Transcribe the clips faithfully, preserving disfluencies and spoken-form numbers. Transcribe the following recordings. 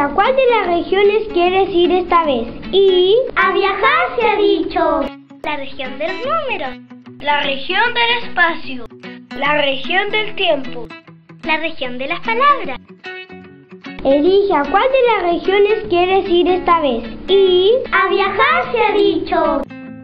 ¿a cuál de las regiones quieres ir esta vez? Y... ¡a viajar se ha dicho! La región de los números. La región del espacio. La región del tiempo. La región de las palabras. Elige a cuál de las regiones quieres ir esta vez. Y... ¡a viajar se ha dicho!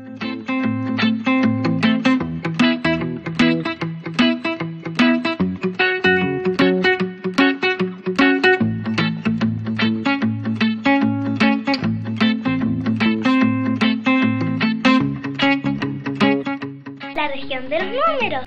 La región de los números.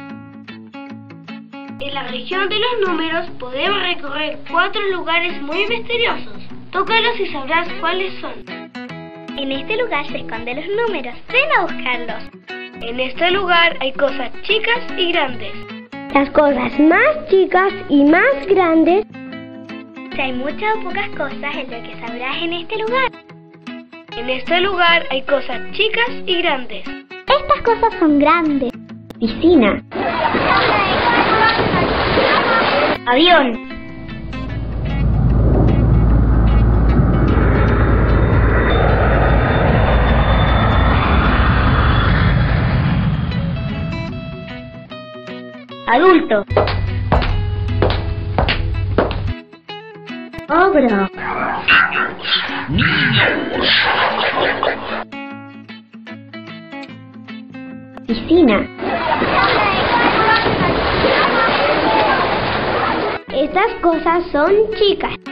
En la región de los números podemos recorrer cuatro lugares muy misteriosos. Tócalos y sabrás cuáles son. En este lugar se esconden los números. Ven a buscarlos. En este lugar hay cosas chicas y grandes. Las cosas más chicas y más grandes. Si hay muchas o pocas cosas es lo que sabrás en este lugar. En este lugar hay cosas chicas y grandes. Estas cosas son grandes. Piscina. Avión. Adulto. Ogro. Piscina. Estas cosas son chicas.